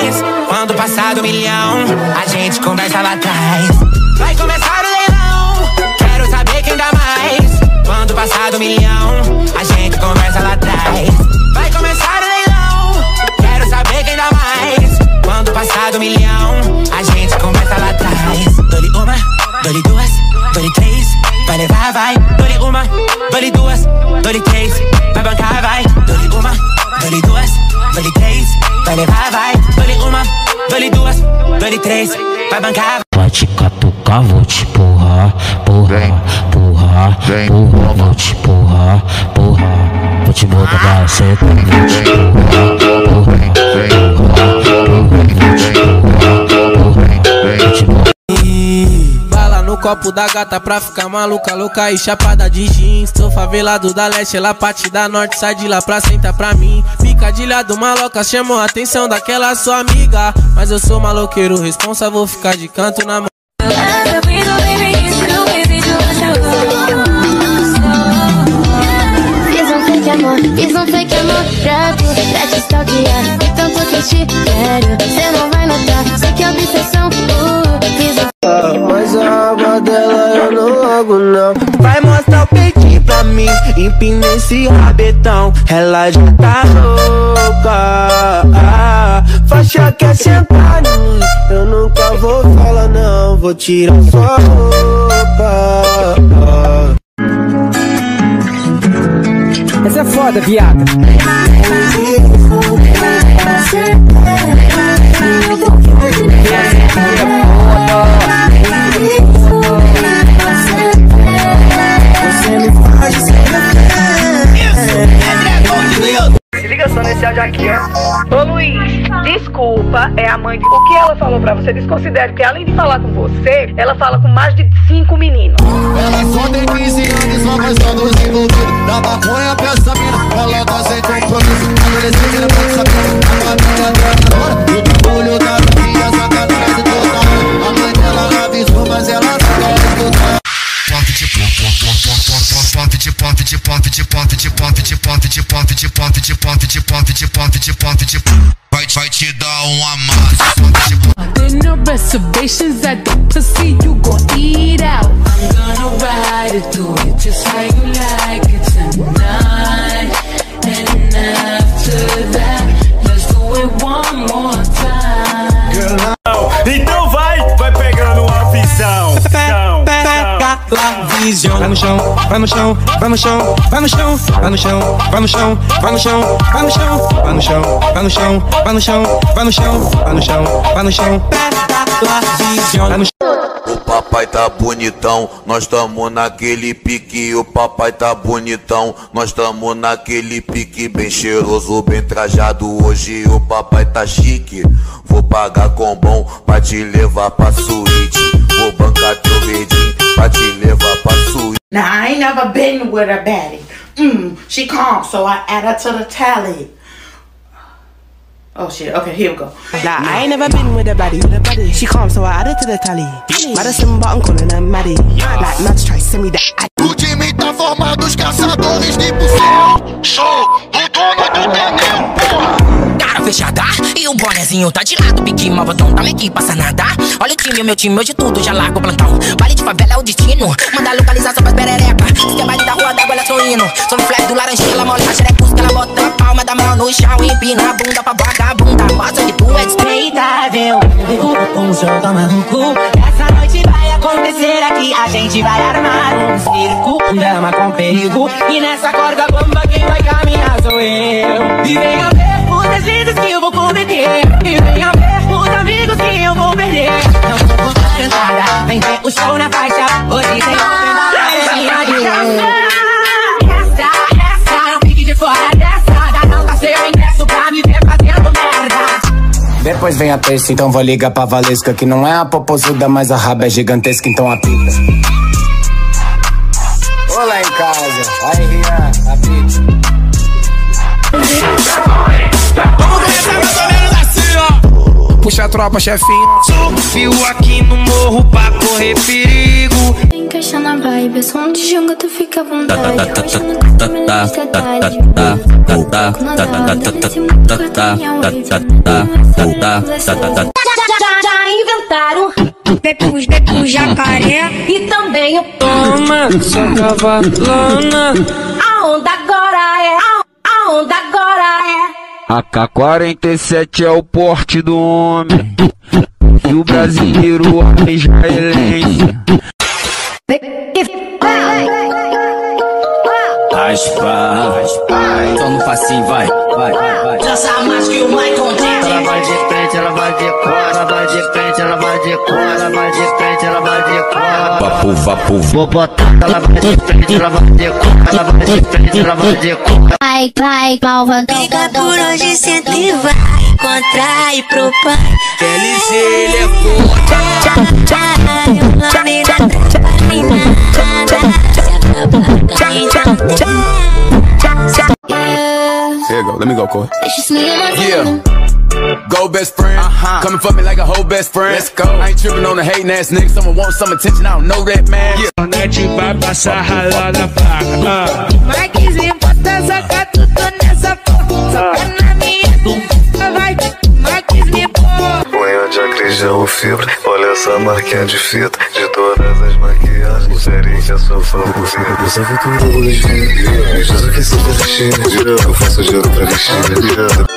mais. Quando passar do milhão, a gente conversa lá atrás. Vai começar o leilão, quero saber quem dá mais. Quando passar do milhão, a gente conversa lá atrás. Vai começar o leilão, quero saber quem dá mais. Quando passar do milhão, a gente conversa lá atrás. Dou-lhe uma, dou-lhe duas, dou-lhe três, vai levar, vai. Dou-lhe uma, dou-lhe duas, dou-lhe três, vai bancar, vai. Dou-lhe uma, dou-lhe duas, dou-lhe três, vai levar, vai. Dou-lhe uma, dou-lhe duas, dou-lhe três, vai bancar. Vai te catucar, vou te porrar, porra, porra, porra, vou te porrar, porra. Vou te botar pra seta, vou te porrar, porra, bala no copo da gata pra ficar maluca, louca e chapada de jeans. Sou favelado da leste, ela parte da norte, sai de lá pra sentar pra mim. Picadilha do maloca chamou a atenção daquela sua amiga, mas eu sou maloqueiro responsa, vou ficar de canto na mão. Fiz um fake amor pra tu, pra te stalkear, e tanto que te quero, cê não vai notar, sei que é obsessão, mas a aba dela eu não logo não. Vai mostrar o peitinho pra mim, empina esse rabetão, ela já tá louca. Faixa quer sentar em mim, eu nunca vou falar não, vou tirar sua roupa. Essa é foda, viada. Se liga só nesse áudio aqui, ó. Ô Luiz, desculpa, é a mãe de... O que ela falou pra você? Desconsidere, porque além de falar com você, ela fala com mais de 5 meninos. Ela só tem 15 anos, mas vai só nos envolvidos. Dá maconha pra essa mina, ela tá sem compromisso. Adolescente, ela pode saber, a família dela agora. O bagulho da minha sacanagem total. A mãe dela avisou, mas ela não quer escutar. Vai te dar amasso. There no reservations at the pussy, you gon' eat out. I'm gonna ride it through it just like you like it tonight. And after that, let's do it one more time. Então vai pegando uma visão. Vai no chão, vai no chão, vai no chão, vai no chão, vai no chão, vai no chão, vai no chão, vai no chão, vai no chão, vai no chão, vai no chão, vai no chão, vai no chão, vai no chão, vai no chão. O papai tá bonitão, nós tamo naquele pique. O papai tá bonitão, nós tamo naquele pique. Bem cheiroso, bem trajado, hoje o papai tá chique. Vou pagar com bom pra te levar pra suíte. Vou bancar teu verdinho pra te levar pra suíte. Now I ain't never been with a baddie. She calm, so I add her to the tally. Oh shit, okay, here we go. Nah, I ain't never been with a baddie. She calm, so I add her to the tally. Madison Button calling her Maddie. Like Mads try to send me that. O time tá formado, os caçadores de bucel. Sou o dono do terreno, porra. Cara fechada e o bonezinho tá de lado. Pique, mal botão, tá aqui, passa nada. Olha o time, meu time, hoje tudo já largo o plantão. Baile de favela é o destino, manda localizar só pras perereca. Se tem baile da rua d'água, ela tô indo. Sobre flash do laranjinha, ela molha a xerecus, que ela bota a palma da mão no chão. Empina a bunda pra vagabunda, mostra que tu é despreitável. Um jogo maluco, essa noite vai acontecer aqui. A gente vai armar um circo, um drama com perigo. E nessa corda bomba quem vai caminhar sou eu. E venha ver os deslizes que eu vou cometer. E venha ver os amigos que eu vou perder. Não vou contar entrada, vem ter o show na faixa. Hoje tem open da essa, não fique de fora dessa. Dá não tá seu ingresso pra me ver fazendo merda. Depois vem a terça, então vou ligar pra Valesca. Que não é a popozuda, mas a raba é gigantesca, então apita. Olá em casa, aí Rian, apita. Vamos começar mais ou menos assim, ó. Puxa a tropa, chefinho. Subiu aqui no morro pra correr perigo. fecha na vibe. Eu sou um de jogo, tu fica à vontade. Hoje não tá me lista tarde. Já inventaram Pepo jacaré e também o toma, sua cavalona. A onda agora é, a onda agora é. AK-47 é o porte do homem, e o brasileiro a israelense. Raspa, só no facinho, vai. Dança mais que o Michael Jackson. Ela vai de frente, ela vai de cor, ela vai de frente, ela vai de cor, ela vai de frente, ela vai de cor. Vapo, vou botar, ela vai de frente, ela vai de cor, ela vai de frente, ela vai de cor. Vai, malvadão. Fica por onde sempre vai encontrar e pro pai. LG, ele é foda. Here you go, let me go, Corey. Yeah. Go best friend, coming for me like a whole best friend. Let's go. I ain't tripping on the hating ass nigga. Someone wants some attention, I don't know that man. A net vai passar ralada na placa. Marquezinho, bota saca tudo nessa foto. Saca na minha bunda, vai. Marquezinho, põe onde acredita o fibra. Olha essa marquinha de fita. De todas as maquiagens, seria que a sua favorita. Essa futuro hoje, me diz o que você tá vestindo. Eu faço giro pra vestir.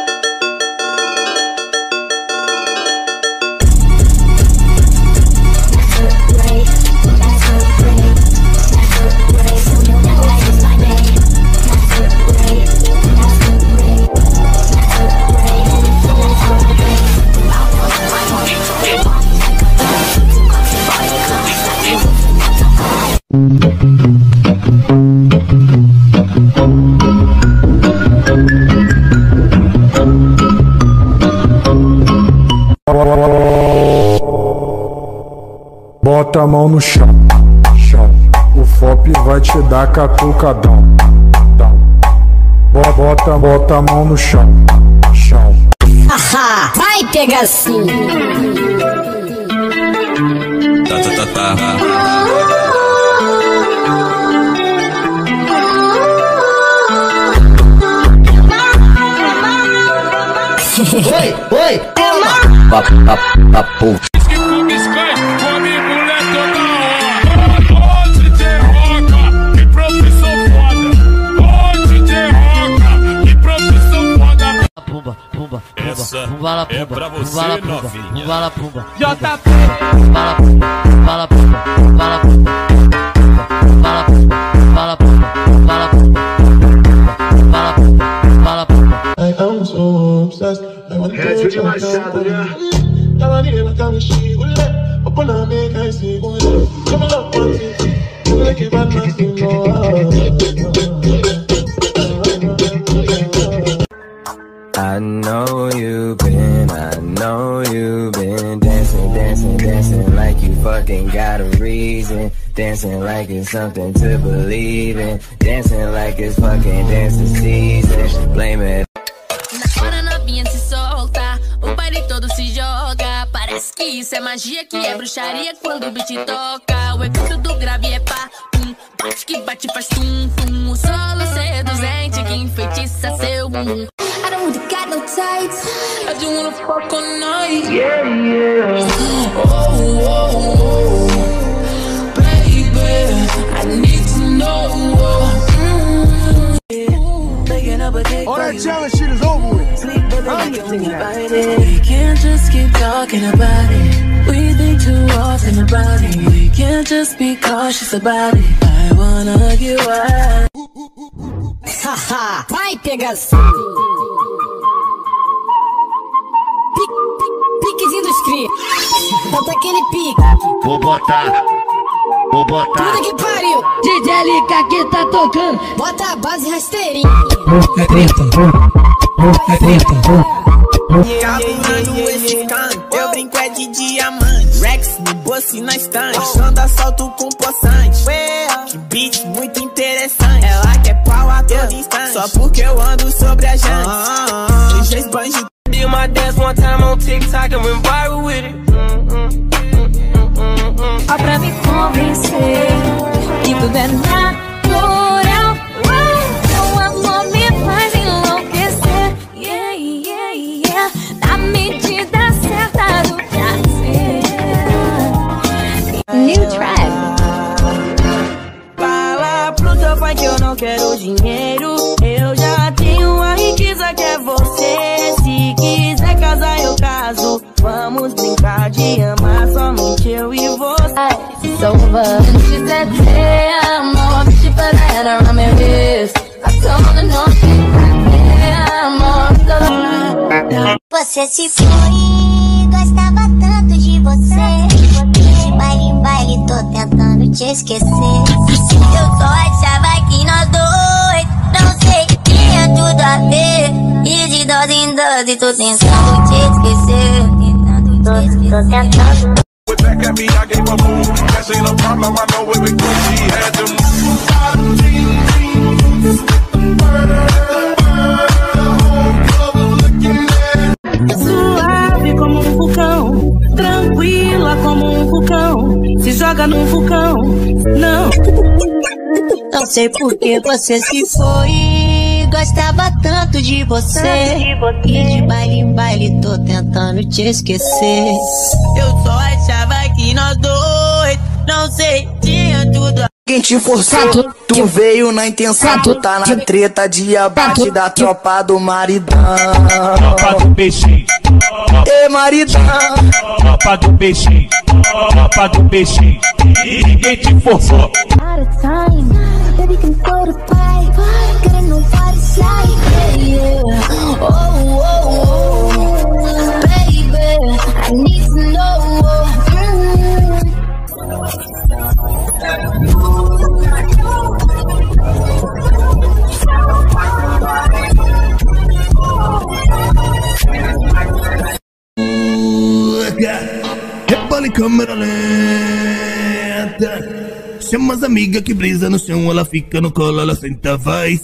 Bota a mão no chão, o FOP vai te dar catucadão. Bota a mão no chão. Haha, vai pegar sim. Oi, Papo. Essa é pra você, novinha. JP. I am so obsessed. I want to touch your Machado, yeah. Tell me what time she will let. Open up, make I see good. Come on, one, two, like a bad man, you know. I know you've been dancing like you fucking got a reason. Dancing like it's something to believe in. Dancing like it's fucking dancing season. Blame it. Na hora novinha se solta, o baile todo se joga. Parece que isso é magia, que é bruxaria quando o beat toca. O efeito do grave é pá, pum. Bate que bate faz tum, tum. O solo seduzente que enfeitiça seu bumbum. I don't want got no tights, I just wanna fuck all night. Yeah, yeah. Oh, baby, I need to know. All that challenge shit is over with. We can't just keep talking about it. We think too often about it. We can't just be cautious about it. I wanna get wild. Haha, vai pegar sim. Piquezinho dos cria. Bota aquele pique. Vou botar. Puta que pariu. DJ LK que tá tocando. Bota a base rasteirinha. Capturando esse canto, eu brinco é de diamante. Rex no bolso e na estante, achando assalto com poçante. Que beat muito interessante. Ela quer pau a todo instante, só porque eu ando sobre a jante. Deixa esbanjo. Did my dance one time on TikTok and went viral with it. Ó, pra me convencer que tudo é natural. O amor me faz enlouquecer. Yeah, yeah, yeah. Na medida certa do prazer. New track. Fala pro teu pai que eu não quero dinheiro. Eu já tenho a riqueza que é você. Se quiser casar eu caso. Vamos brincar de amar somente eu e você. It's over. She said, hey, amor, she put her head around my wrist. I told her no, hey, amor, Você se foi, gostava tanto de você. De baile em baile, tô tentando te esquecer. Eu só achava que nós dois, não sei, tinha tudo a ver. E de dose em dose, tô tentando te esquecer. Tô tentando. Back at me, I gave a move. That ain't a problem, I know it because she had to Suave como um vulcão, tranquila como um vulcão. Se joga num vulcão, não. Não sei por que você se foi. Gostava tanto de você. E de baile em baile, tô tentando te esquecer. Eu só achava que nós dois, não sei, tinha tudo. Quem te forçou, tu veio na intenção. Tu tá na treta de abate da tropa do maridão. Tropa do peixe. Ê, maridão. Tropa do peixe. Tropa do peixe. E quem te forçou? out of time. Baby, can go to fight. Gotta know what it's like. Yeah, yeah. Oh, oh, oh. Baby, I need to know. Rebole câmera lenta. Chama as amigas que brisa no chão. Ela fica no colo, ela senta, vai.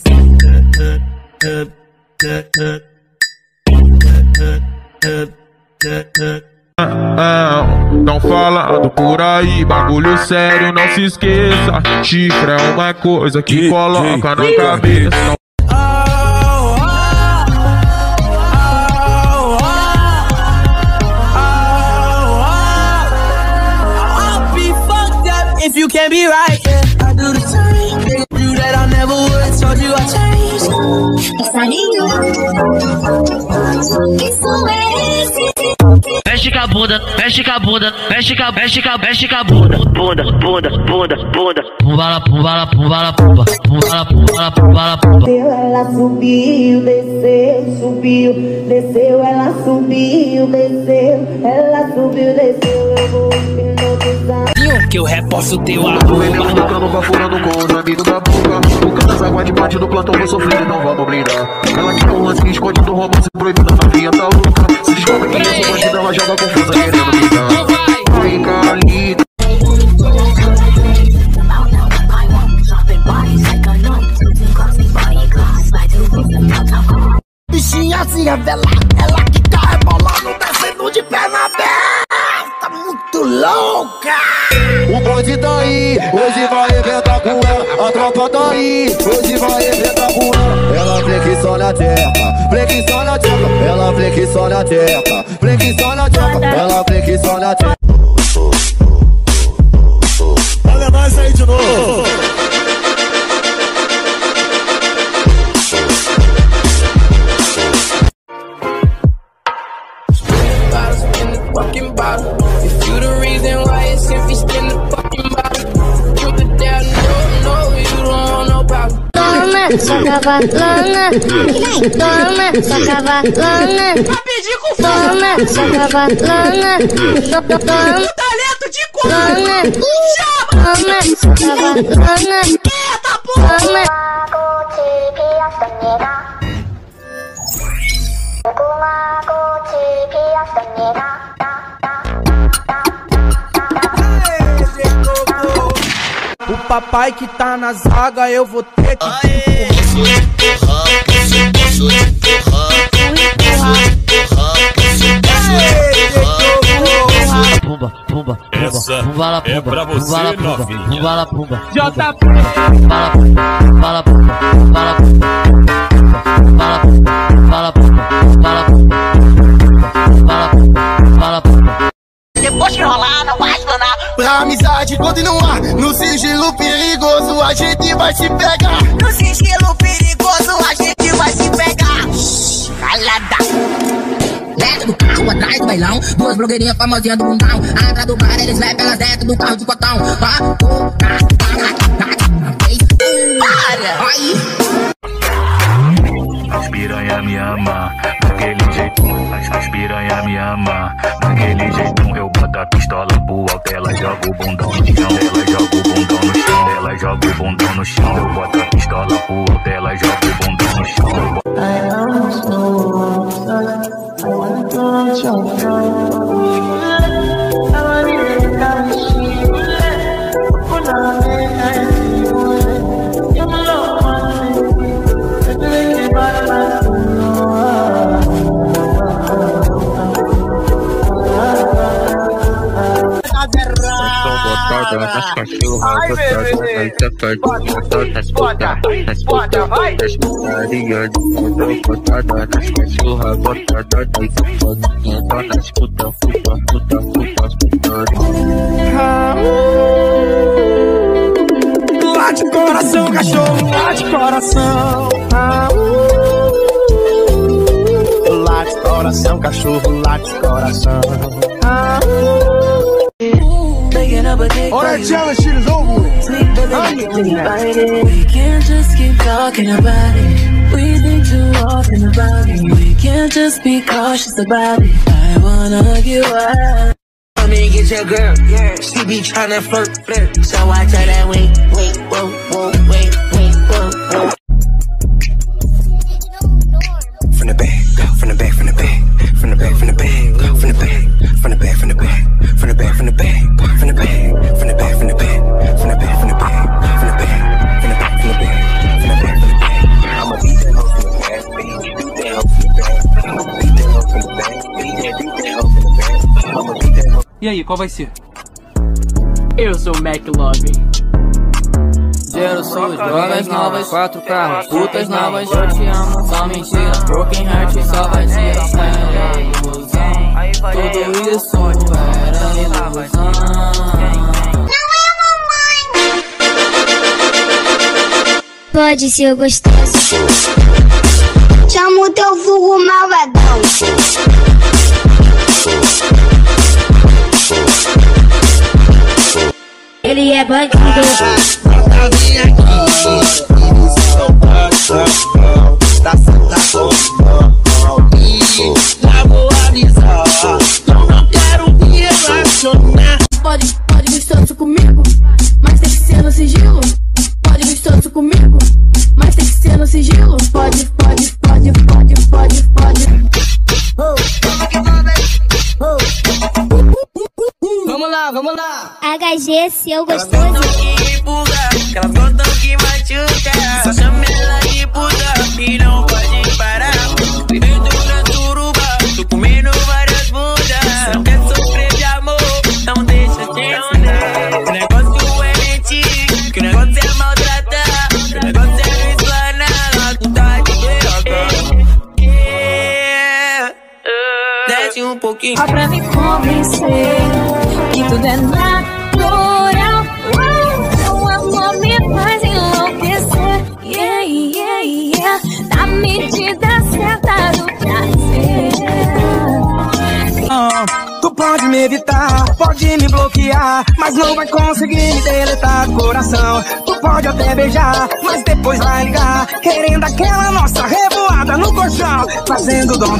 Tão falando por aí, bagulho sério, não se esqueça. Chifre é uma coisa que coloca na cabeça. If you can't be right, yeah, I do the same. You that I never would, told you I changed. Mexe com a bunda, mexe com a bunda, mexe com a bunda, bunda, bunda, bunda, bunda. Pumbala, pumbala, pumbala, pumba, pumbala, pumbala, pumbala, pumba. Ela subiu, desceu, subiu, desceu, ela subiu, desceu, ela subiu, desceu, eu vou hipnotizar. Que eu reposto teu arroba. Veneno do cano, bafurando com o amigo da boca. O cano das águas de bate do plantão, vou sofrer e não vamos brindar. Ela que não lance, esconde do romance proibido, na vinha tá louca. Se descobre que eu sou bandida, ela joga confusa, querendo me dar. Vai, Carlito. Bichinha se revela, ela que tá rebolando, descendo de perna aberta, muito louca. O bonde tá aí, hoje vai arrebentar com ela. A tropa tá aí, hoje vai arrebentar com ela. Ela flexiona a teca, flexiona a teca. Ela flexiona a teca, flexiona a teca. Ela flexiona a teca. Olha nós aí de novo. Fucking bottle. If you the reason why it's empty, spin the fucking bottle. You the dad, no, you don't want no problem. Toma, sua cavalona. Toma, sua cavalona. Toma, sua cavalona. Toma, talento de cor. Toma, sua cavalona. Eita porra. Toma. O papai que tá na zaga, eu vou ter que Pumba, pumba, pumba, pumbala pumba. É pra você, pumbala pumba, novinha. pumbala pumba. JP. Pumbala pumba, pumbala pumba, pumbala pumba. Pumbala pumba, pumbala pumba, pumbala pumba. Pumbala pumba, pumbala pumba. Depois que rolar, não vai explanar. Pra amizade continuar, no sigilo perigoso a gente vai se pegar. No sigilo perigoso a gente vai se pegar. Calada. Dentro do carro, atrás do bailão, duas blogueirinhas famosinhas do mundão. Atrás do bar, eles levam elas dentro do carro de cotão. Para! Aí! As piranha me ama, daquele jeito. As piranha me ama, daquele jeito. Eu boto a pistola pro alto, ela joga o bundão no chão. Ela joga o bundão no chão, ela joga o bundão no chão. Eu boto a pistola pro alto, ela joga o bundão no chão. Nas cachorras, botada nas putas, nas putaria de puta, botada nas cachorras, botada nas putas, Lá de coração, cachorro, lá de coração. Lá de coração, cachorro, lá de coração. All that jealous shit is over with. We can't just keep talking about it. We think too often about it. We can't just be cautious about it. I wanna get wild. Come and get your girl, she be tryna flirt, so I tell that wait, whoa, whoa. From the back, from the back, from the back, from the back, from the back, from the back, from the back, from the back, from the back, from the back, from the back, from the back, from the back, from the back, from the back, from the back, from the back, from the back, from the back, from the back. I'ma beat that hoe from the back, beat that hoe from the back, beat that hoe from the back, beat that hoe from the back. I'ma beat that hoe. E aí, qual vai ser? Eu sou o McLovin. Zero sou drogas novas, 4 carros, putas novas, eu te amo, só mentira. Broken heart, só vazia, era ilusão. Tudo isso era ilusão. Pode ser gostoso. Chama o teu vulgo malvadão. Ele é bandido. Novinha aqui, pra sentar com e já vou avisar. Eu não quero me relacionar. Pode gostoso comigo, mas tem que ser no sigilo. Pode gostoso comigo, mas tem que ser no sigilo. Pode. Vamos lá. HG, seu gostoso. Elas gostam que empurra, elas gostam que machuca. Só chama ela de puta e não pode parar. Dentro da suruba, tô comendo várias bundas. Não quer sofrer de amor, não deixa de onda. O negócio é mentir, que o negócio é maltratar. O negócio é me explanar, tu tá de desce um pouquinho. Só pra me convencer que tudo é natural. O amor me faz enlouquecer. Yeah. Na medida certa do prazer. Tu pode me evitar, pode me bloquear, mas não vai conseguir me deletar do coração. Tu pode até beijar, mas depois vai ligar, querendo aquela nossa revoada no colchão, fazendo dom.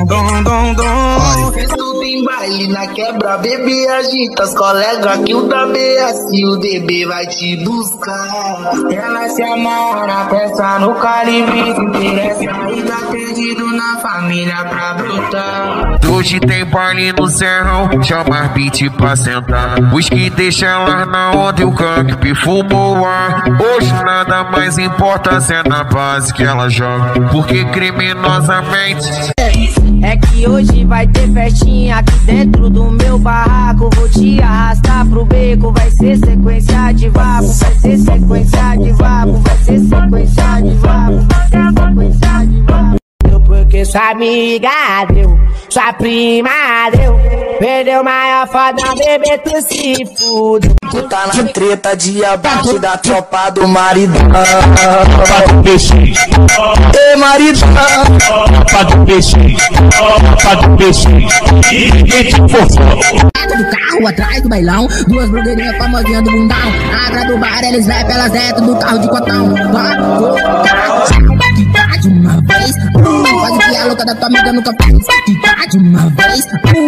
Tem baile na quebra, bebê agita as colegas que o da BS e o DB vai te buscar. Ela se amarra na peça no calibre, interessa e tá perdido na família pra brotar. Hoje tem baile no serrão, chama as beat pra sentar. Os que deixam ela na onda e o cangue perfumou o ar. Hoje nada mais importa se é na base que ela joga, porque criminosamente mente. É que hoje vai ter festinha aqui dentro do meu barraco. Vou te arrastar pro beco, vai ser sequência de vapo. Vai ser sequência de vapo, vai ser sequência de vapo, vai ser sequência de vapo. Porque sua amiga deu, sua prima deu, perdeu maior foda, bebê, tu se fudeu. Tu tá na treta de abate da tropa do maridão. Tropa do peixe. Ei, maridão. Tropa do peixe. Tropa do peixe. E ninguém te forçou. Dentro do carro, atrás do bailão, duas blogueirinhas famosinhas do bundão. Atrás do bar, eles rap, elas dentro do carro de cotão. Quicar de uma vez, faz o que a louca da tua amiga nunca fez. Quicar de uma vez,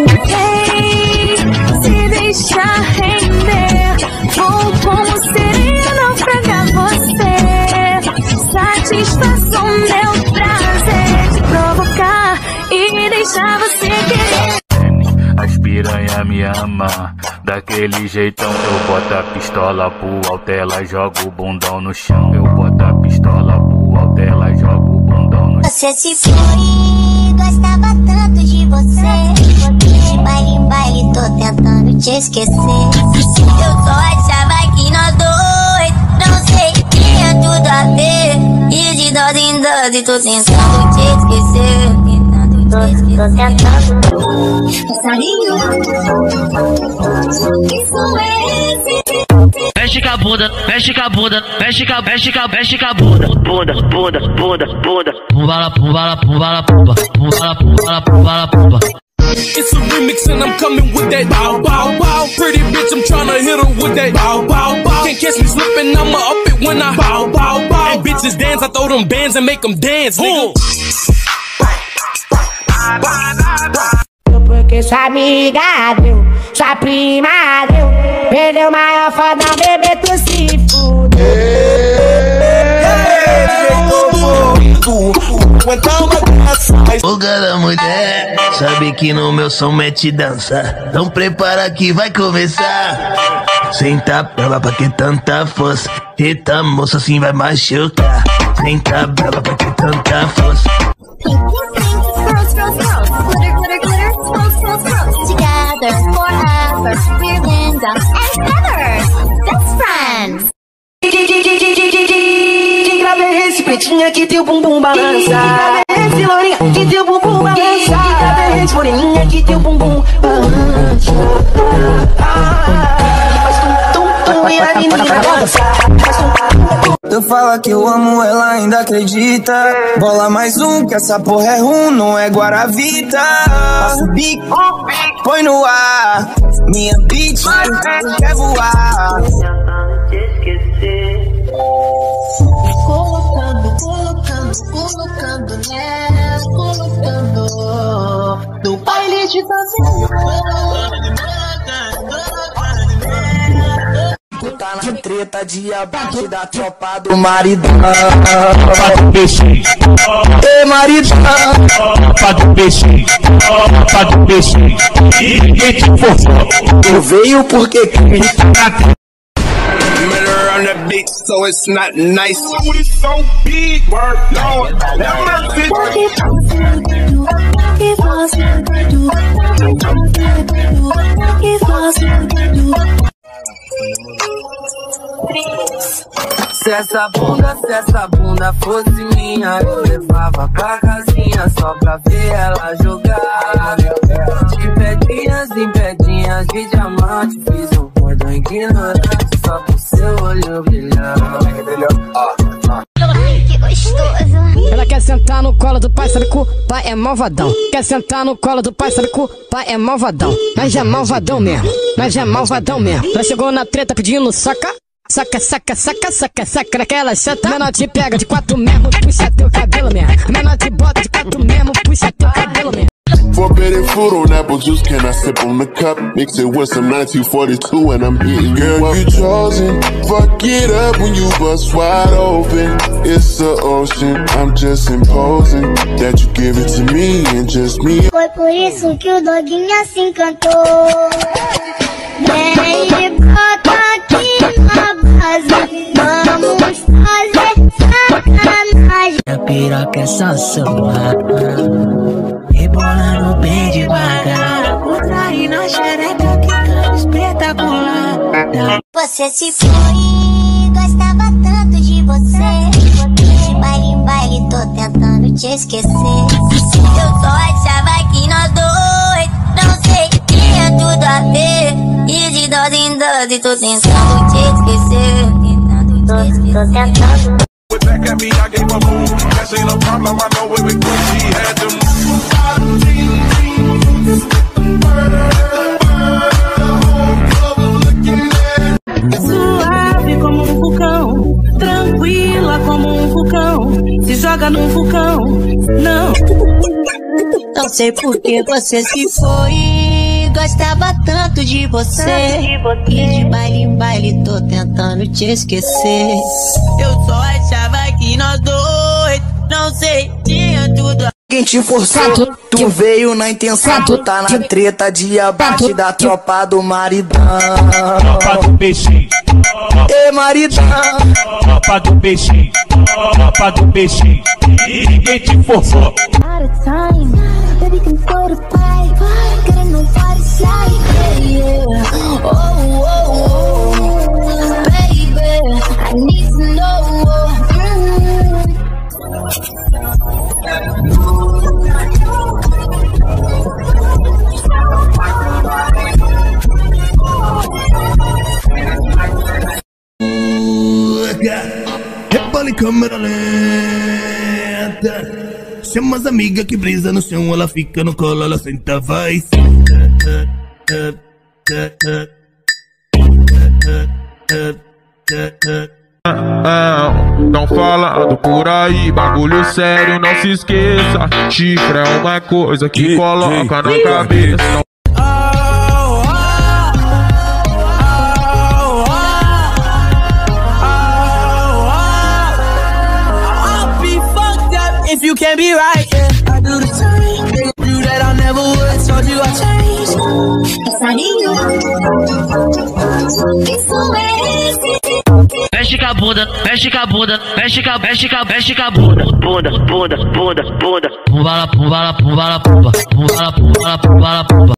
se deixa render, vou como seria naufragar você. Satisfação, meu prazer de provocar e deixar você querer. As piranha me ama, daquele jeitão. Eu boto a pistola pro alto, ela joga o bundão no chão. Eu boto a pistola pro alto, ela joga o bundão no chão. Você se foi, gostava tanto de você. De baile em baile, tô tentando te esquecer. Eu só achava que nós dois, não sei, tinha tudo a ver. E de dose em dose, tô tentando te esquecer. Tô tentando. Passarinho, que sou esse? Mexe com a bunda, mexe com a bunda, mexe com a bunda. Bunda, bunda, bunda, bunda. Pumbala, pumbala, pumbala, pumba. Pumbala, pumbala, pumbala, pumba. It's a remix and I'm coming with that bow, bow, bow. Pretty bitch, I'm tryna hit her with that bow, bow, bow. Can't catch me slipping, I'ma up it when I bow, bow, bow. And bitches dance, I throw them bands and make them dance, nigga. Porque sua amiga deu, sua prima deu, perdeu maior foda, bebê, tu se fudeu. O cara mulher sabe que no meu som mete dança. Então prepara que vai começar. Senta brava pra que tanta força. Eita moça, assim vai machucar. Senta brava pra que tanta força. Girls, girls, girls, glitter, glitter, glitter, swirls, swirls, swirls. Together forever, we're Linda and Feathers, best friends. Grave esse pretinha que teu bumbum balança. Grave esse lourinha que teu bumbum balança. Grave esse moreninha que teu bumbum balança. Faz tum-tum-tum e a menina dança. Tu fala que eu amo, ela ainda acredita. Bola mais um, que essa porra é rum, não é Guaravita. Passa o bico, põe no ar. Minha bitch quer voar. Colocando, colocando, colocando, né? Colocando no baile de favela. Tu tá na treta de abate da tropa do maridão. Tropa do peixe. Ei, maridão. Tropa do peixe. Tropa do peixe. E ninguém te forçou. Tu veio porque quis. Murder on the beat, so it's not nice. We so big, word, Lord, have mercy. Se essa bunda fosse minha, eu levava pra casinha só pra ver ela jogar. De pedrinhas em pedrinhas de diamante, fiz um cordão ignorante só pro seu olho brilhar. Que gostoso. Ela quer sentar no colo do pai, sabe que o pai é malvadão. Quer sentar no colo do pai, sabe que o pai é malvadão. Mas é malvadão mesmo, mas é malvadão mesmo. Ela chegou na treta pedindo saca. Saca, saca, saca, saca, saca naquela seta. Menor te pega de 4 mesmo, puxa teu cabelo mesmo. Menor te bota de 4 mesmo, puxa teu cabelo mesmo. Forbidden fruit on apple juice, can I sip on the cup? Mix it with some 1942 and I'm hitting. Girl, you chosen, fuck it up when you bust wide open. It's the ocean, I'm just imposing that you give it to me and just me. Foi por isso que o doguinho se encantou. Vem e bota aqui na base, vamos fazer sacanagem. A piroca é só sua, rebolando bem devagar. Outra e na xereca que canta espetacular. Você se foi, gostava tanto de você. De baile em baile, tô tentando te esquecer. Eu só achava que nós dois, não sei, tinha tudo a ver. E de dose em dose, tô tentando te esquecer. Tô tentando. Back at me, I gave a move. That ain't no problem, I know it was good. She had to Suave como um vulcão, tranquila como um vulcão. Se joga num vulcão, não. Não sei por que você se foi, gostava tanto de você. E de baile em baile, tô tentando te esquecer. Eu só achava que nós dois, não sei, tinha tudo. Quem te forçou, tu veio na intenção, tu tá na treta de abate da tropa do maridão. Tropa do peixe, Ê maridão, tropa do peixe, tropa do peixe. Ninguém te forçou. Out of time, baby can go to pipe. Gotta know what it's like, yeah. Oh, oh, oh, baby, I need to know. Rebola em câmera lenta. Chama as amigas que brisa no chão. Ela fica no colo, ela senta, vai. Não falando por aí, bagulho sério, não se esqueça. Chifre é uma coisa que coloca na cabeça. If you can't be right, yeah, I do the same. Do that I never would, told you I changed. Mexe com a bunda, mexe com a bunda, mexe com a bunda, bunda, bunda, bunda, bunda. Pumba la, pumba la, pumba la, pumba, pumba la, pumba la, pumba la, pumba.